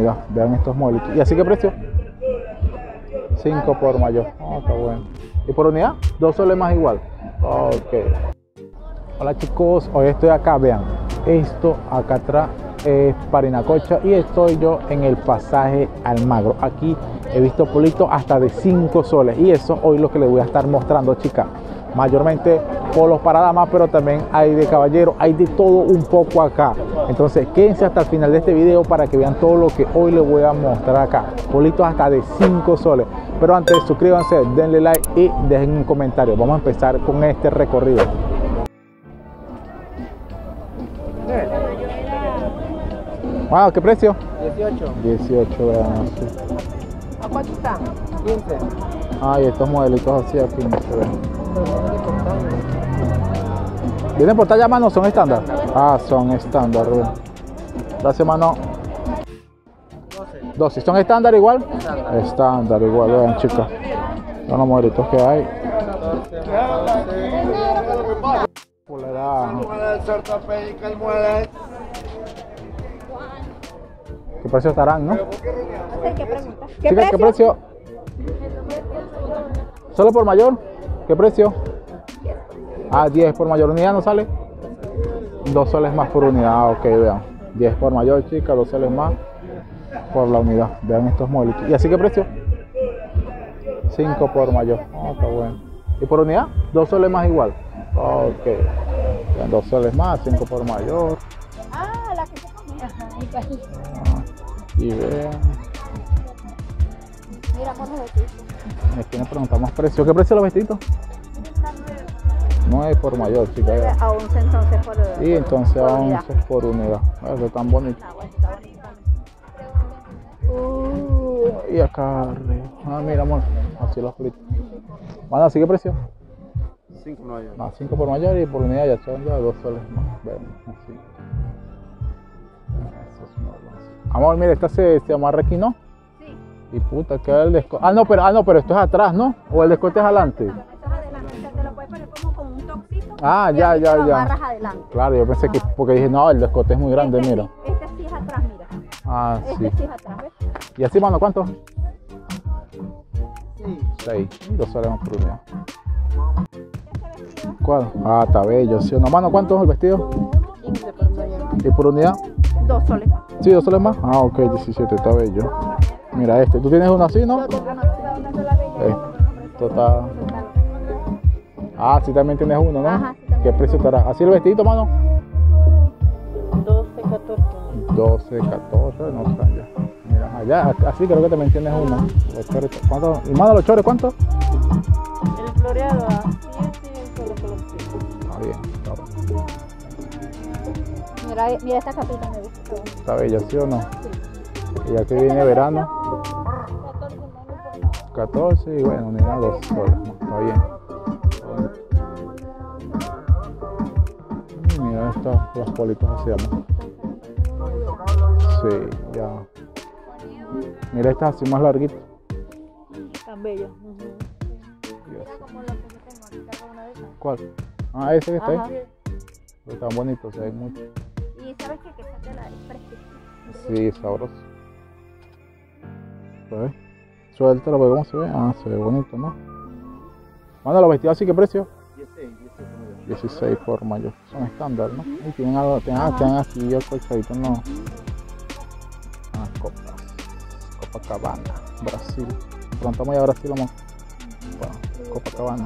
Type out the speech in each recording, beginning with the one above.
Mira, vean estos modelitos. ¿Y así qué precio? 5 por mayor. Oh, está bueno. ¿Y por unidad? 2 soles más igual. Ok. Hola chicos, hoy estoy acá, vean. Esto acá atrás es Parinacocha y estoy yo en el pasaje Almagro. Aquí he visto politos hasta de 5 soles y eso hoy lo que les voy a estar mostrando, chicas. Mayormente polos para damas, pero también hay de caballero, hay de todo un poco acá. Entonces quédense hasta el final de este video para que vean todo lo que hoy les voy a mostrar acá. Politos hasta de 5 soles. Pero antes suscríbanse, denle like y dejen un comentario. Vamos a empezar con este recorrido. Wow, ¿qué precio? 18. 18, vean así. ¿A cuánto está? 15. Ah, y estos modelitos así a 15, vean. ¿Vienen por talla mano o son estándar? Ah, son estándar, vean. Gracias, mano. 12. ¿Son estándar igual? Estándar igual, vean, chicas. Son los modelitos que hay. ¿Qué precio estarán, no? ¿Qué pregunta? Chicas, ¿qué precio? ¿Solo por mayor? ¿Qué precio? Ah, 10 por mayor. ¿Unidad no sale? 2 soles más por unidad. Ah, ok, vean. 10 por mayor, chicas, 2 soles más por la unidad. Vean estos modelitos. ¿Y así qué precio? 5 por mayor. Ah, está bueno. ¿Y por unidad? 2 soles más igual. Ok. Vean, 2 soles más, 5 por mayor. Ah, la que se comía. Y vean. Mira, con los vestidos. Aquí nos preguntamos precio. ¿Qué precio los vestiditos? 9 por mayor, chicas. A 11 entonces por Y entonces a unidad. 11 por unidad. Eso tan bonito. Está bonito. Y acá arriba. Ah, mira, amor. Así los fritos. Bueno, ¿así qué precio? 5 mayor. Ah, 5 por mayor y por unidad ya son ya 2 soles más. Vean, así. Eso es normal. Amor, mira, esta se amarra aquí, ¿no? Sí. Y puta, queda el descote. Ah, no, pero esto es atrás, ¿no? O el descote es adelante. Eso es adelante. O sea, te lo puedes poner como con un toquito. Ah, y ya, aquí te ya, lo ya. amarras adelante. Claro, yo pensé que, porque dije, no, el descote es muy grande, Este mira. Sí, este sí es atrás, mira. Ah, sí. Este sí es atrás, ¿ves? ¿Y así, mano, cuánto? Sí. 6. 2 soles más por unidad. ¿Cuál? Ah, está bello, ¿sí o no? Mano, ¿cuánto es el vestido? 15 por mayor. ¿Y por unidad? 2 soles. Sí, 2 soles más. Ah, ok, 17, está bello. Mira este, ¿tú tienes uno así, no? Yo tengo una sola bella. Esto está... Ah, sí, también tienes uno, ¿no? Ajá, sí, también. ¿Qué precio estará? ¿Así el vestidito, mano? 12, 14. 12, 14, no sé, ya. Mira, allá, así creo que también tienes uno. Los chores, ¿cuánto? ¿Y mano, los chores, cuánto? El floreado a 7 y el solo colorcito. Ah, bien, Mira esta capita me gusta. está bello, ¿sí o no? Y aquí viene verano. 14 y bueno, unidad 2 soles, ¿no? Está bien. Mira los politos así, amor. Sí, ya. Mira estas así más larguitas. Tan bello. ¿Cuál? Ah, ese que está Ajá. ahí. Está bonito, se ve mucho. Y sabes que esa tela es fresquita. Sí, sabroso. ¿Sabes? Suéltalo, porque cómo se ve. Ah, se ve bonito, ¿no? Manda los vestidos así, ¿qué precio? 16 por mayor. Son estándar, ¿no? Y tienen algo, tienen aquí yo colchadito, no. Ah, copas. Copacabana, Brasil. Pronto vamos a ir a Brasil, amor. Bueno, Copacabana.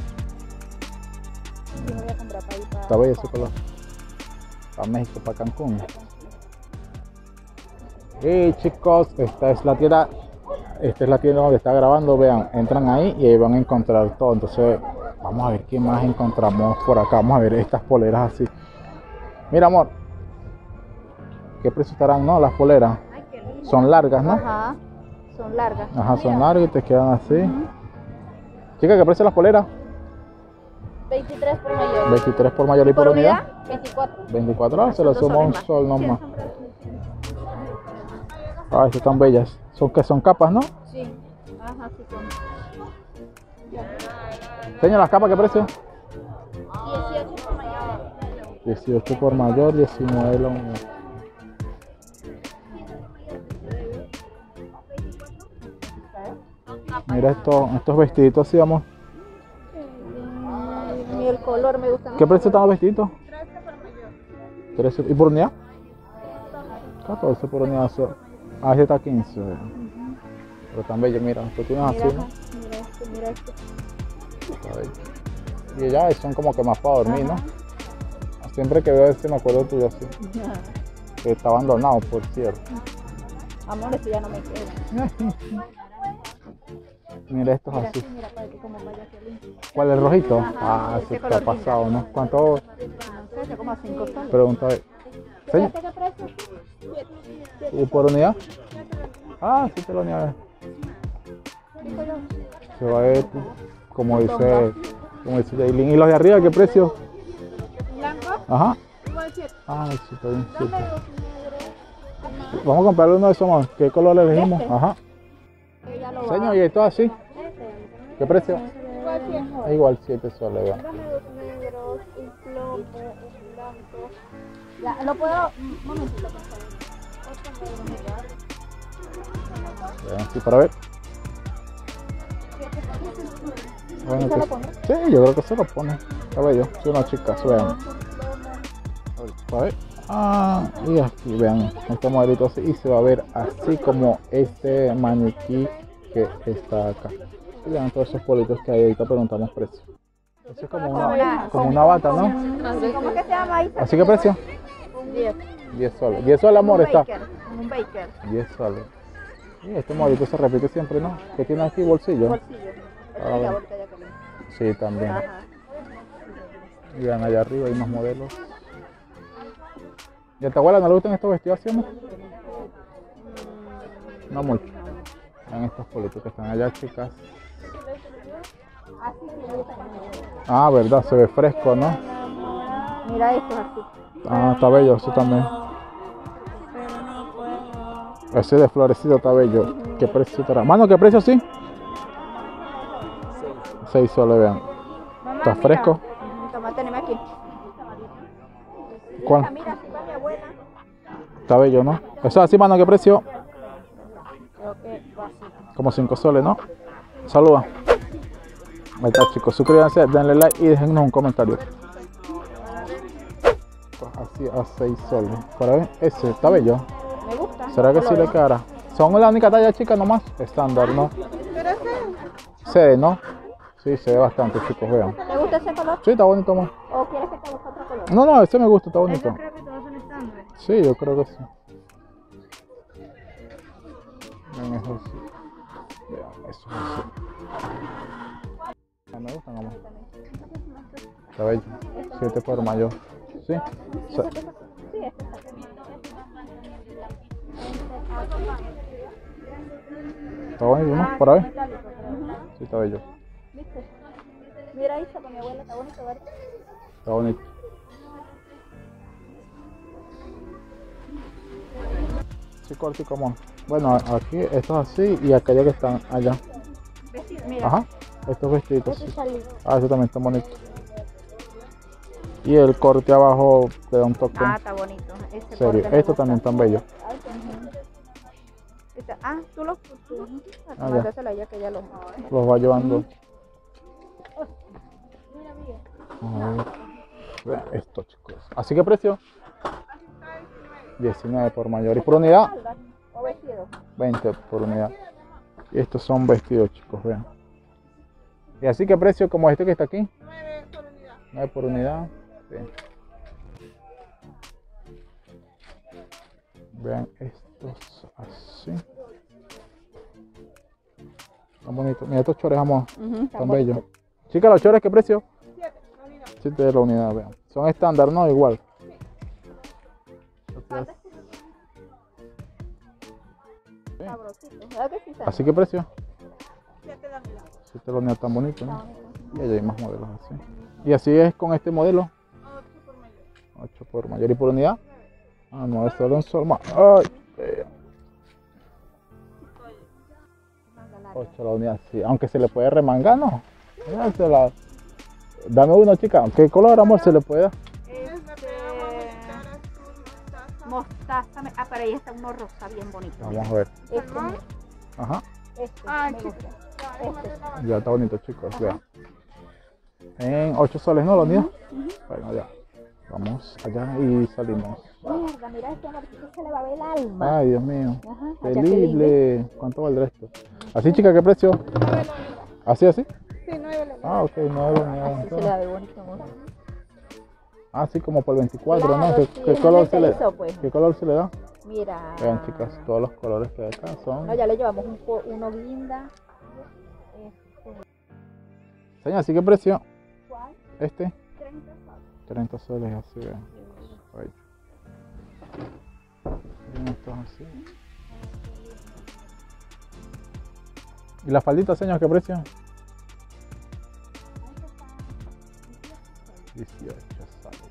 Yo voy a comprar para ir para... Está bello ese color. Para México, para Cancún. Y chicos, esta es la tienda donde está grabando. Vean, entran ahí y ahí van a encontrar todo. Entonces, vamos a ver qué más encontramos por acá. Vamos a ver estas poleras así. Mira, amor. ¿Qué precio estarán, no? Las poleras. Ay, qué lindo. Son largas, ¿no? Ajá. Son largas. Ajá, son largas y te quedan así. Chica, ¿qué precio las poleras? 23 por mayor. 23 por mayor y por unidad. 24. 24, se lo Son 2 sumo un soles más. sol Sí, nomás. son gratis. Ah, estas están bellas. Son capas, ¿no? Sí. Ajá, sí son. Señor, las capas, ¿qué precio? 18 por mayor. 18 por mayor, 19 la unidad. Mira estos vestiditos así, vamos. Y el color me gusta. ¿Qué precio están los vestiditos? 13. ¿Y por unidad? 14 por unidad. Ah, este está 15. Pero tan bello, mira. Tú tienes así, ¿no? Mira este. Está bello. Y ya son como que más para dormir, ¿no? Siempre que veo este me acuerdo tuyo así. Que está abandonado, por cierto. Amor, esto ya no me queda. Mira estos Mira, así. mira, para que como vaya hacia limpio. ¿Cuál es el rojito? Ajá, Ah, este sí está color pasado, ¿no? ¿Cuánto? No sé, como 5 soles. Pregunta. Señor, ¿Qué precio? ¿y por unidad? Ah, sí te lo unidad. Se va a ver como dice Jaylin. ¿Y los de arriba qué precio? ¿Blanco? Ajá. Igual 7. Ah, sí, está bien. Sí. Dame dos negros. Vamos a comprarle uno de esos más. ¿Qué color le elegimos? ¿Este? Ajá. Ya lo Señor, ¿y esto así? ¿Qué precio? Igual 100. Es igual 7 soles, vean. Dame dos negros, un plomo, un blanco. Ya, lo puedo. Un momentito, por favor. Vean, sí, para ver. Bueno, ¿Se lo pues, pone? sí, yo creo que se lo pone. Está bello. Sí, una chica, vean. Para ver. Ah, y aquí vean este modelito así y se va a ver así como este maniquí que está acá. Y vean todos esos politos que hay, ahorita preguntamos precio. Eso es como una bata, ¿no? ¿Cómo es que se llama ahí? ¿Así que precio? 10. 10 soles. 10 soles, amor, está. Un baker. 10 soles. Y este modelito se repite siempre, ¿no? ¿Qué tiene aquí? Bolsillo. Bolsillo. Ah, La botella que le. Sí, también. Ajá. Y vean allá arriba hay más modelos. ¿Y a tu abuela no le gustan estos vestidos así, amor? No mucho. Vean estos politos que están allá, chicas. Ah, verdad, se ve fresco, ¿no? Mira esto así. Ah, está bello, eso también. Ese de florecido está bello. ¿Qué precio estará? Mano, ¿qué precio sí? 6 soles, vean. ¿Está fresco? Toma, teneme aquí. ¿Cuál? Mira, así va mi abuela. Está bello, ¿no? Eso así, mano, ¿qué precio? Creo que va así. Como 5 soles, ¿no? Saluda. Ahí está, chicos. Suscríbanse, denle like y déjennos un comentario. Pues así a 6 soles. Para ver, ese está bello. Me gusta. ¿Será que sí le quedará? Son la única talla chica nomás. Estándar, ¿no? Se ve, ¿no? Sí, se ve bastante, chicos, vean. ¿Te gusta ese color? Sí, está bonito, más. ¿O quieres que te busque otro color? No, ese me gusta, está bonito. Creo que todos son estándar. Sí, yo creo que sí. Vean eso sí. Vean eso sí. Me gustan, amor. Está bello. 7 por mayor. Sí. Sí, este está. Está bonito, ¿no? Para ver. Sí, está bello. ¿Viste? Mira ahí, con mi abuela, está bonito, ¿verdad? Está bonito. Sí, corto y común. Bueno, aquí estos así y aquellos que están allá. Vestido, mira. Ajá. Estos vestiditos. Este Sí. salí. Ah, eso también está bonito. Y el corte abajo le da un toque. Ah, está bonito. Este Serio. corte me Esto gusta. también tan bello. Tú lo Ah, ya. mándaselo a ella que ella lo Los va llevando. A ver. Vean esto, chicos. ¿Así que precio? 19 por mayor. ¿Y por unidad? o vestido. 20 por unidad. Y estos son vestidos, chicos, vean. ¿Y así que precio como este que está aquí? 9 por unidad. Sí. Vean estos así. Tan bonitos. Mira estos chores, amor. Tan bellos. Chicas, los chores, ¿qué precio? 7 de la unidad, vean. Son estándar, ¿no? Igual. Sabrosito. ¿Verdad que sí, Sandra? ¿Así que precio? 7 de la unidad, tan bonito, ¿no? Y allá hay más modelos así. ¿Y así es con este modelo? 8 por mayor. ¿Y por unidad? Ah, no, es solo un solo más. ¡Ay! 8 la unidad, sí. Aunque se le puede remangar, ¿no? Dásela. Dame uno, chica. ¿Qué color, amor, se le puede dar? Mostaza. Ah, pero ahí está uno rosa bien bonito. Vamos a ver. Este, Ajá. este, me gusta. Ya está bonito, chicos, vean. En 8 soles, ¿no? La unidad. Bueno, ya. Vamos allá y salimos. Mierda, mira este amorcito, se le va a ver el alma. Ay, Dios mío. Ajá, Felible. ¿Cuánto valdrá esto? Así, chica, ¿qué precio? ¿Así, así? Sí, 9 Ah, ok, 9 unidades. se le va a ver bonito, amor. Así como por 24, ¿no? Claro, ¿Qué, sí, qué es color el se le, queso, pues. ¿qué color se le da? Mira. Vean, chicas, todos los colores que hay acá son... No, ya le llevamos uno guinda. Señor, ¿así qué precio? ¿Cuál? Este, 30 soles. 30 soles, así, vean. Ahí. Miren estos así. ¿Y la faldita, señor, qué precio? 18 soles.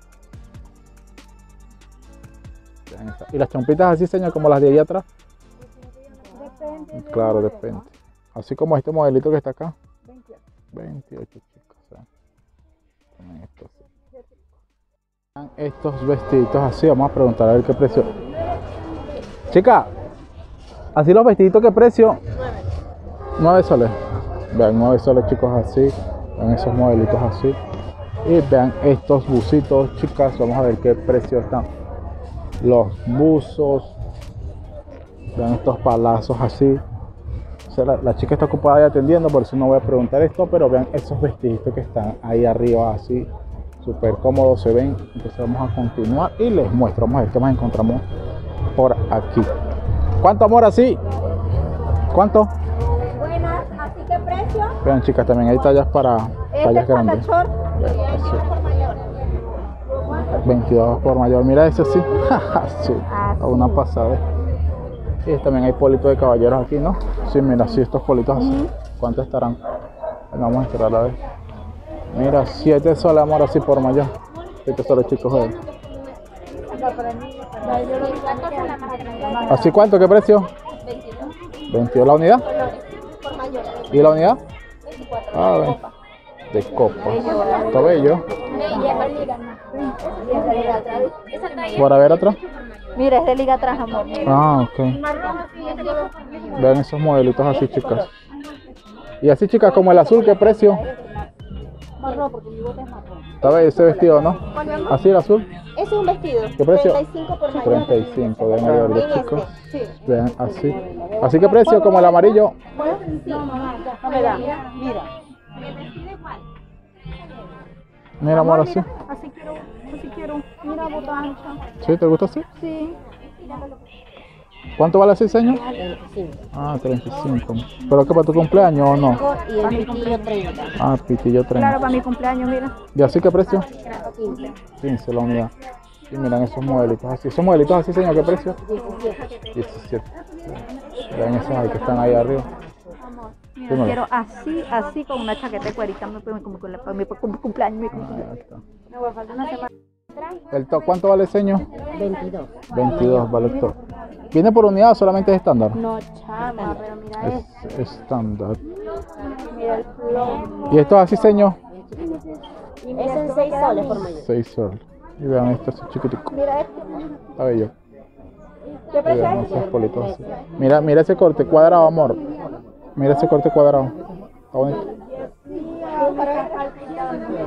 Vean esta. ¿Y las chompitas así, señor, como las de allá atrás? Depende. Claro, depende. Así como este modelito que está acá. 28. 28, chicos. También estos. Vean estos vestiditos así, vamos a preguntar a ver qué precio. Chica, así los vestiditos, ¿qué precio? 9 soles. Vean, 9 soles, chicos, así. Vean esos modelitos así. Y vean estos bucitos, chicas. Vamos a ver qué precio están. Los buzos. Vean estos palazos así. O sea, la chica está ocupada ahí atendiendo, por eso no voy a preguntar esto. Pero vean esos vestiditos que están ahí arriba así. Súper cómodos se ven. Entonces vamos a continuar y les muestro. Vamos a ver qué más encontramos por aquí. ¿Cuánto, amor, así? ¿Cuánto? Buenas, ¿así qué precio? Vean, chicas, también hay tallas para tallas grandes. short. Así. 22 por mayor. Mira ese sí. Sí, a una pasada. Y también hay politos de caballeros aquí, ¿no? Sí, mira, sí, estos politos así. ¿Cuánto estarán? Bueno, vamos a esperar a ver. Mira, 7 soles, amor, así por mayor. 7 soles, chicos. ¿Así cuánto? ¿Qué precio? 22 la unidad. Por mayor. ¿Y la unidad? 24. Ah, ven. De copa. Está bello. ¿Por haber atrás? Mira, es de liga atrás, amor. Ah, ok. Vean esos modelitos así, chicas. Y así, chicas, como el azul, ¿qué precio? Marrón, porque mi bote es marrón. Está bello ese vestido, ¿no? Así el azul. Ese es un vestido. ¿Qué precio? 35 por mayor. 35 de mayor, de chicos. Sí. Vean así. ¿Así qué precio? Como el amarillo. No, mamá, no me da. Mira. Mira, amor, así. Así quiero. Mira, bota ancha. ¿Sí? ¿Te gusta así? Sí. ¿Cuánto vale así, señor? Ah, 35. ¿Pero qué, para tu cumpleaños o no? Y el pitillo 30. Ah, pitillo 30. Claro, para mi cumpleaños, mira. ¿Y así qué precio? 15. 15 la unidad. Y miran esos modelitos así. ¿Esos modelitos así, señor, qué precio? 17. Vean esos ahí que están ahí arriba. Mira, Dímelo. quiero así con una chaqueta de cuerita como para mi cumpleaños. Ah, ahí está. Me voy a faltar una semana. ¿Cuánto vale, señor? 22. 22 vale todo. ¿Viene por unidad o solamente es estándar? No, chama, pero mira Es estándar. Mira el plomo. ¿Y esto así, señor? Es en 6 soles por mayor. 6 soles. Y vean esto así chiquitico. Mira este. Está bello. ¿Qué Y precio vean es? esos politos así. Mira ese corte cuadrado, amor. Mira ese corte cuadrado. Está bonito.